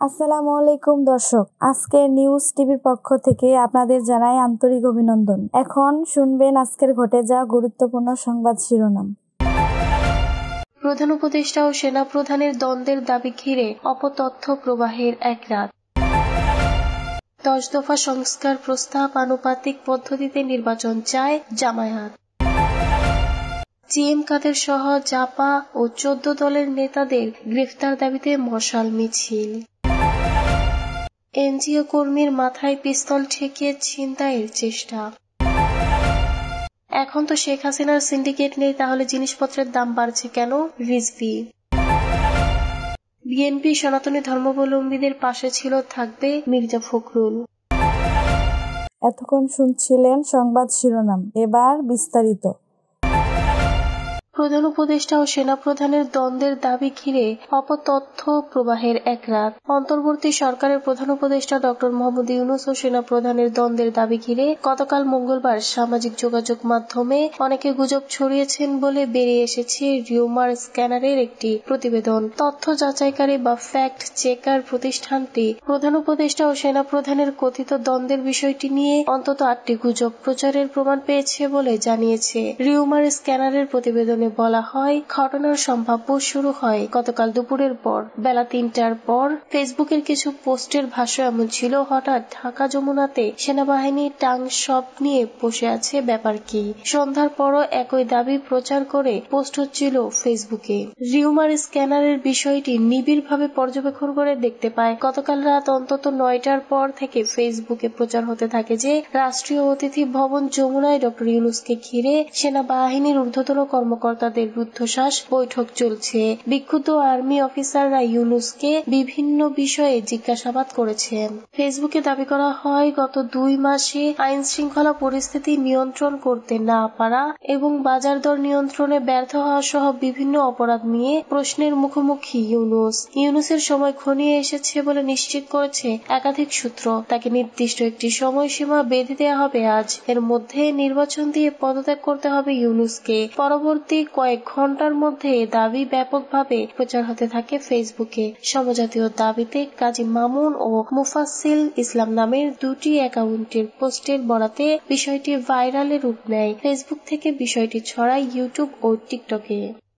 আসসালামু আলাইকুম দর্শক, আজকে নিউজ টিভির পক্ষ থেকে আপনাদের জানাই আন্তরিক অভিনন্দন। এখন শুনবেন আজকের ঘটে যাওয়া গুরুত্বপূর্ণ সংবাদ শিরোনাম। প্রধান উপদেষ্টা ও সেনাপ্রধানের দ্বন্দ্বের দাবি ঘিরে অপতথ্য প্রবাহের এক রাত। 10 দফা সংস্কার প্রস্তাব আনুপাতিক পদ্ধতিতে নির্বাচন চায় জামায়াত। জিএম কাদের সহ জাপা ও 14 দলের নেতাদের গ্রেফতার দাবিতে মশাল মিছিল। এনজিও কর্মীর মাথায় পিস্তল ঠেকিয়ে ছিনতাইয়ের চেষ্টা। এখন তো শেখ হাসিনার সিন্ডিকেট নেই, তাহলে জিনিসপত্রের দাম বাড়ছে কেন? রিজভী। বিএনপি সনাতনী ধর্মাবলম্বীদের পাশে ছিল, থাকবে মির্জা ফখরুল। এতক্ষণ শুনছিলেন সংবাদ শিরোনাম, এবার বিস্তারিত। প্রধান উপদেষ্টা ও সেনাপ্রধানের দ্বন্দ্বের দাবি ঘিরে অপতথ্য প্রবাহের এক রাত। অন্তর্বর্তী সরকারের প্রধান উপদেষ্টা ডক্টর মোহাম্মদ ইউনূস ও সেনাপ্রধানের দ্বন্দ্বের দাবি ঘিরে গতকাল মঙ্গলবার সামাজিক যোগাযোগ মাধ্যমে অনেকে গুজব ছড়িয়েছেন বলে বেরিয়ে এসেছে রিউমার স্ক্যানারের একটি প্রতিবেদন। তথ্য যাচাইকারী বা ফ্যাক্ট চেকার প্রতিষ্ঠানটি প্রধান উপদেষ্টা ও সেনাপ্রধানের কথিত দ্বন্দ্বের বিষয়টি নিয়ে অন্তত 8টি গুজব প্রচারের প্রমাণ পেয়েছে বলে জানিয়েছে। রিউমার স্ক্যানারের প্রতিবেদনে বলা হয়, ঘটনার সম্ভাব্য শুরু হয় গতকাল দুপুরের পর বেলা 3টার পর। ফেসবুকের কিছু পোস্টের ভাষ্য এমন ছিল, হঠাৎ ঢাকা যমুনাতে সেনাবাহিনী টাং সব নিয়ে বসে আছে, ব্যাপার কি? সন্ধ্যার পরও একই দাবি প্রচার করে পোস্ট হচ্ছিল ফেসবুকে। রিউমার স্ক্যানারের বিষয়টি নিবিড়ভাবে পর্যবেক্ষণ করে দেখতে পায় গতকাল রাত অন্তত 9টার পর থেকে ফেসবুকে প্রচার হতে থাকে যে রাষ্ট্রীয় অতিথি ভবন যমুনায় ডক্টর ইউনূসকে ঘিরে সেনাবাহিনীর ঊর্ধ্বতন কর্মকর্তাদের রুদ্ধশ্বাস বৈঠক চলছে। বিক্ষুব্ধ আর্মি অফিসাররা ইউনূসকে বিভিন্ন বিষয়ে জিজ্ঞাসাবাদ করেছেন। ফেসবুকে দাবি করা হয়, গত 2 মাসে আইন শৃঙ্খলা পরিস্থিতি নিয়ন্ত্রণ করতে না পারা এবং বাজার দর নিয়ন্ত্রণে ব্যর্থ হওয়া সহ বিভিন্ন অপরাধ নিয়ে প্রশ্নের মুখোমুখি ইউনূসের সময় ঘনিয়ে এসেছে বলে নিশ্চিত করেছে একাধিক সূত্র। তাকে নির্দিষ্ট একটি সময়সীমা বেঁধে দেওয়া হবে আজ। এর মধ্যে নির্বাচন দিয়ে পদত্যাগ করতে হবে ইউনূসকে। পরবর্তী কয়েক ঘন্টার মধ্যে দাবি ব্যাপকভাবে প্রচার হতে থাকে ফেসবুকে। সমজাতীয় দাবিতে কাজী মামুন ও মুফাসসিল ইসলাম নামের 2টি অ্যাকাউন্টের পোস্টের বরাতে বিষয়টি ভাইরালে রূপ নেয়। ফেসবুক থেকে বিষয়টি ছড়ায় ইউটিউব ও টিকটকে।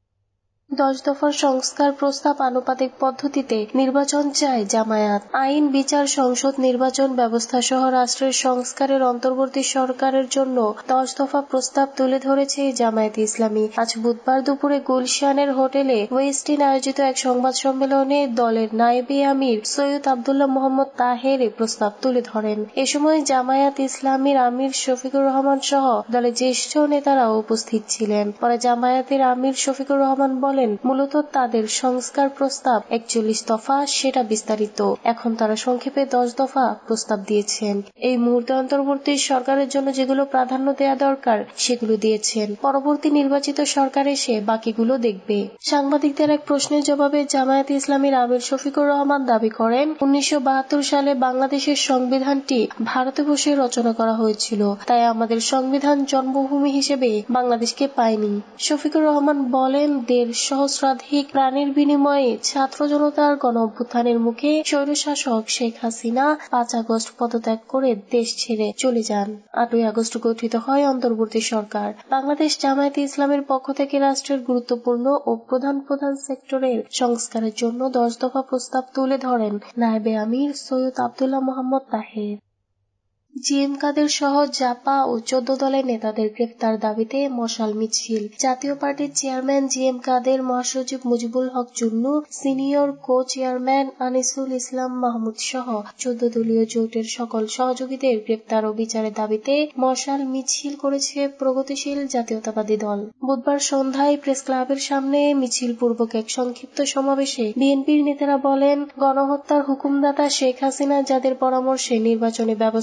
10 দফার সংস্কার প্রস্তাব আনুপাতিক পদ্ধতিতে নির্বাচন চায় জামায়াত। আইন, বিচার, সংসদ, নির্বাচন ব্যবস্থা সহ রাষ্ট্রের সংস্কারের অন্তর্বর্তী সরকারের জন্য 10 দফা প্রস্তাব তুলে ধরেছে জামায়াতে ইসলামী। আজ বুধবার দুপুরে গুলশানের হোটেলে ওয়েস্টিন আয়োজিত এক সংবাদ সম্মেলনে দলের নায়েবে আমির সৈয়দ আব্দুল্লাহ মোহাম্মদ তাহের এ প্রস্তাব তুলে ধরেন। এ সময় জামায়াত ইসলামীর আমির শফিকুর রহমান সহ দলের জ্যেষ্ঠ নেতারা উপস্থিত ছিলেন। পরে জামায়াতের আমির শফিকুর রহমান বলেন, মূলত তাদের সংস্কার প্রস্তাব 41 দফা, সেটা বিস্তারিত। এখন তারা সংক্ষেপে 10 দফা প্রস্তাব দিয়েছেন। এই মুহূর্তে অন্তর্বর্তী সরকারের জন্য যেগুলো প্রাধান্য দেয়া দরকার সেগুলো দিয়েছেন। পরবর্তী নির্বাচিত সরকার এসে বাকিগুলো দেখবে। সাংবাদিকদের এক প্রশ্নের জবাবে জামায়াতে ইসলামীর আমির শফিকুর রহমান দাবি করেন, 1972 সালে বাংলাদেশের সংবিধানটি ভারতে বসে রচনা করা হয়েছিল, তাই আমাদের সংবিধান জন্মভূমি হিসেবে বাংলাদেশকে পায়নি। শফিকুর রহমান বলেন, 1.5 সহস্রাধিক প্রাণের বিনিময়ে ছাত্র জনতার গণ অভ্যুত্থানের মুখে স্বৈরশাসক শেখ হাসিনা 5 আগস্ট পদত্যাগ করে দেশ ছেড়ে চলে যান। 8ই আগস্ট গঠিত হয় অন্তর্বর্তী সরকার। বাংলাদেশ জামায়াতে ইসলামের পক্ষ থেকে রাষ্ট্রের গুরুত্বপূর্ণ ও প্রধান সেক্টরের সংস্কারের জন্য 10 দফা প্রস্তাব তুলে ধরেন নায়েবে আমির সৈয়দ আব্দুল্লাহ মোহাম্মদ তাহের। জিএম কাদের সহ জাপা ও 14 দলের নেতাদের গ্রেফতার দাবিতে মশাল মিছিল। জাতীয় পার্টির চেয়ারম্যান জিএম কাদের, মহাসচিব Mujibul Haque Chunnu, senior co chairman Anisul Islam Mahmud সহ 14 দলীয় জোটের সকল সহযোগীদের গ্রেফতার ও বিচারের দাবিতে মশাল মিছিল করেছে প্রগতিশীল জাতীয়তাবাদী দল। বুধবার সন্ধ্যায় প্রেস ক্লাবের সামনে মিছিল পূর্বক এক সংক্ষিপ্ত সমাবেশে বিএনপির নেতারা বলেন, গণহত্যার হুকুমদাতা শেখ হাসিনা যাদের পরামর্শে নির্বাচনী ব্যবস্থা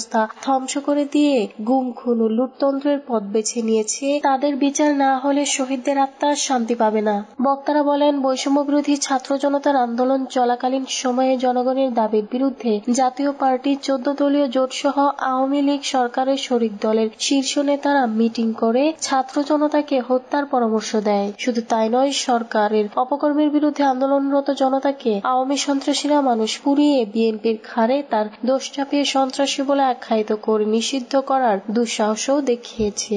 ধ্বংস করে দিয়ে গুম খুন ও লুটতন্ত্রের পথ বেছে নিয়েছে, তাদের বিচার না হলে শহীদদের আত্মা শান্তি পাবে না। বক্তারা বলেন, বৈষম্য বিরোধী ছাত্র জনতার আন্দোলন চলাকালীন সময়ে জনগণের দাবির বিরুদ্ধে জাতীয় পার্টি 14 দলীয় জোট সহ আওয়ামী লীগ সরকারের শরিক দলের শীর্ষ নেতারা মিটিং করে ছাত্র জনতাকে হত্যার পরামর্শ দেয়। শুধু তাই নয়, সরকারের অপকর্মের বিরুদ্ধে আন্দোলনরত জনতাকে আওয়ামী সন্ত্রাসীরা মানুষ পুড়িয়ে বিএনপির ঘাড়ে তার দোষ চাপিয়ে সন্ত্রাসী বলে আখ্যায়িত করে নিষিদ্ধ করার দুঃসাহসও দেখিয়েছে।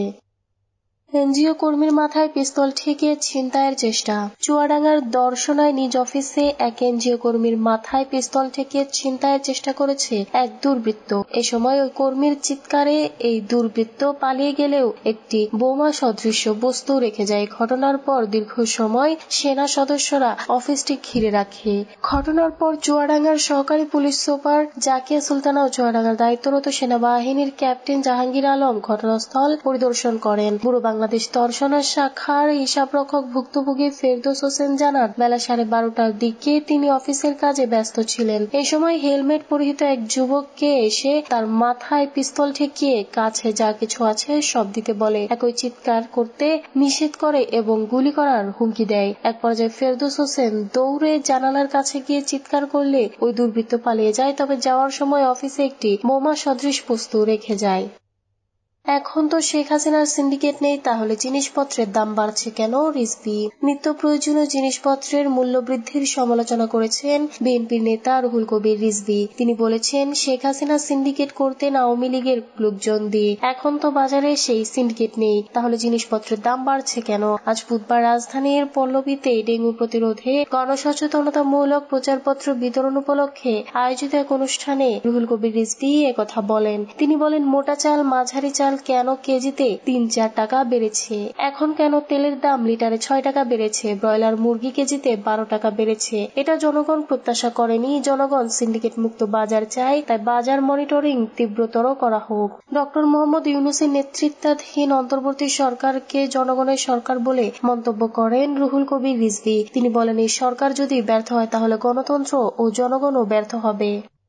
এনজিও কর্মীর মাথায় পিস্তল ঠেকিয়ে ছিনতাইয়ের চেষ্টা। চুয়াডাঙ্গার দর্শনায় নিজ অফিসে এক এনজিও কর্মীর মাথায় পিস্তল ঠেকিয়ে ছিনতাইয়ের চেষ্টা করেছে এক দুর্বৃত্ত। এ সময় ওই কর্মীর চিৎকারে এই দুর্বৃত্ত পালিয়ে গেলেও একটি বোমা সদৃশ বস্তু রেখে যায়। ঘটনার পর দীর্ঘ সময় সেনা সদস্যরা অফিসটি ঘিরে রাখে। ঘটনার পর চুয়াডাঙ্গার সহকারী পুলিশ সুপার জাকিয়া সুলতানা ও চুয়াডাঙ্গার দায়িত্বরত সেনাবাহিনীর ক্যাপ্টেন জাহাঙ্গীর আলম ঘটনাস্থল পরিদর্শন করেন। পুরো বাংলাদেশ দর্শনা শাখার হিসাবরক্ষক ভুক্তভোগী ফেরদৌস হোসেন জানান, বেলা 12:30টার দিকে তিনি অফিসের কাজে ব্যস্ত ছিলেন। এই সময় হেলমেট পরিহিত এক যুবককে এসে তার মাথায় পিস্তল ঠেকিয়ে কাছে যা কিছু আছে সব দিতে বলে, একই চিৎকার করতে নিষেধ করে এবং গুলি করার হুমকি দেয়। এক পর্যায়ে ফেরদৌস হোসেন দৌড়ে জানালার কাছে গিয়ে চিৎকার করলে ওই দুর্বৃত্ত পালিয়ে যায়। তবে যাওয়ার সময় অফিসে একটি বোমা সদৃশ বস্তু রেখে যায়। এখন তো শেখ হাসিনার সিন্ডিকেট নেই, তাহলে জিনিসপত্রের দাম বাড়ছে কেন? রিজভী নিত্য প্রয়োজনীয় জিনিসপত্রের মূল্য বৃদ্ধির সমালোচনা করেছেন বিএনপির নেতা রুহুল কবির রিজভী। তিনি বলেছেন, শেখ হাসিনা সিন্ডিকেট করতেন আওয়ামী লীগের লোকজন দিয়ে, এখন তো বাজারে সেই সিন্ডিকেট নেই, তাহলে জিনিসপত্রের দাম বাড়ছে কেন? আজ বুধবার রাজধানীর পল্লবীতে ডেঙ্গু প্রতিরোধে গণসচেতনতামূলক প্রচারপত্র বিতরণ উপলক্ষে আয়োজিত এক অনুষ্ঠানে রুহুল কবির রিজভী একথা বলেন। তিনি বলেন, মোটা চাল, মাঝারি চাল কেন কেজিতে 3-4 টাকা বেড়েছে? এখন কেন তেলের দাম লিটারে 6 টাকা বেড়েছে? ব্রয়লার মুরগি কেজিতে 12 টাকা বেড়েছে? এটা জনগণ প্রত্যাশা করেনি। জনগণ সিন্ডিকেট মুক্ত বাজার চায়, তাই বাজার মনিটরিং তীব্রতর করা হোক। ডক্টর মোহাম্মদ ইউনূসের নেতৃত্বাধীন অন্তর্বর্তী সরকারকে জনগণের সরকার বলে মন্তব্য করেন রুহুল কবির রিজভী। তিনি বলেন, এই সরকার যদি ব্যর্থ হয় তাহলে গণতন্ত্র ও জনগণও ব্যর্থ হবে।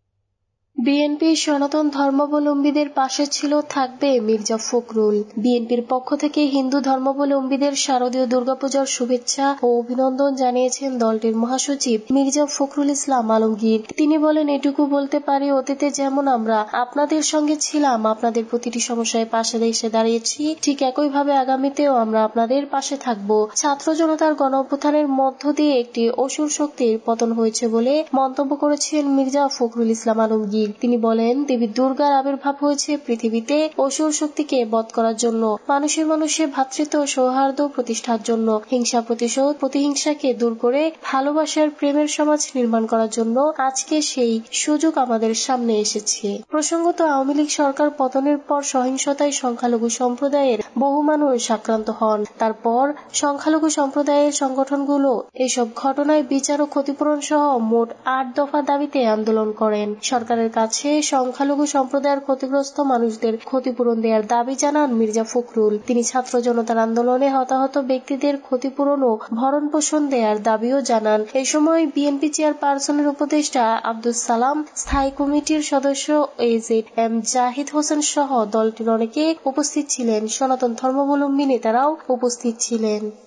বিএনপি সনাতন ধর্মাবলম্বীদের পাশে ছিল, থাকবে মির্জা ফখরুল। বিএনপির পক্ষ থেকে হিন্দু ধর্মাবলম্বীদের শারদীয় দুর্গাপূজার শুভেচ্ছা ও অভিনন্দন জানিয়েছেন দলটির মহাসচিব মির্জা ফখরুল ইসলাম আলমগীর। তিনি বলেন, এটুকু বলতে পারি, অতীতে যেমন আমরা আপনাদের সঙ্গে ছিলাম, আপনাদের প্রতিটি সমস্যায় পাশে এসে দাঁড়িয়েছি, ঠিক একইভাবে আগামীতেও আমরা আপনাদের পাশে থাকব। ছাত্র জনতার গণ অভ্যুত্থানের মধ্য দিয়ে একটি অসুর শক্তির পতন হয়েছে বলে মন্তব্য করেছেন মির্জা ফখরুল ইসলাম আলমগীর। তিনি বলেন, দেবী দুর্গার আবির্ভাব হয়েছে পৃথিবীতে অসুর শক্তিকে বধ করার জন্য, মানুষে ভ্রাতৃত্ব ও সৌহার্দ্য প্রতিষ্ঠার জন্য, হিংসা প্রতিশোধ প্রতিহিংসাকে দূর করে ভালোবাসার প্রেমের সমাজ নির্মাণ করার জন্য আজকে সেই সুযোগ আমাদের সামনে এসেছে। প্রসঙ্গত, আওয়ামী লীগ সরকার পতনের পর সহিংসতায় সংখ্যালঘু সম্প্রদায়ের বহু মানুষ আক্রান্ত হন। তারপর সংখ্যালঘু সম্প্রদায়ের সংগঠনগুলো এসব ঘটনায় বিচার ও ক্ষতিপূরণ সহ মোট 8 দফা দাবিতে আন্দোলন করেন। সরকারের কাছে সংখ্যালঘু সম্প্রদায়ের ক্ষতিগ্রস্ত মানুষদের ক্ষতিপূরণ দেওয়ার দাবি জানান মির্জা ফখরুল। তিনি ছাত্র জনতার আন্দোলনে হতাহত ব্যক্তিদের ক্ষতিপূরণ ও ভরণ পোষণ দেওয়ার দাবিও জানান। এ সময় বিএনপি চেয়ারপারসনের উপদেষ্টা আব্দুস সালাম, স্থায়ী কমিটির সদস্য AZM জাহিদ হোসেন সহ দলটির অনেকে উপস্থিত ছিলেন। সনাতন ধর্মাবলম্বী নেতারাও উপস্থিত ছিলেন।